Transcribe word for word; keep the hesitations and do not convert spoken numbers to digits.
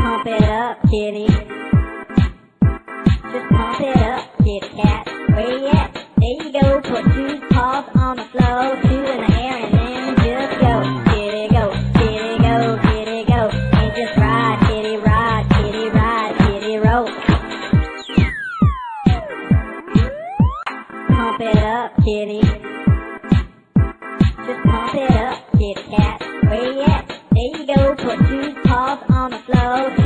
Pump it up, kitty. Just pump it up, kitty cat. Where you at? There you go. Put two paws on the floor, two in the air, and then just go. Kitty go, kitty go, kitty go. And just ride, kitty ride, kitty ride, kitty roll. Pump it up, kitty. Just pump it up, kitty cat. Where you at? There you go. Put two paws on the floor.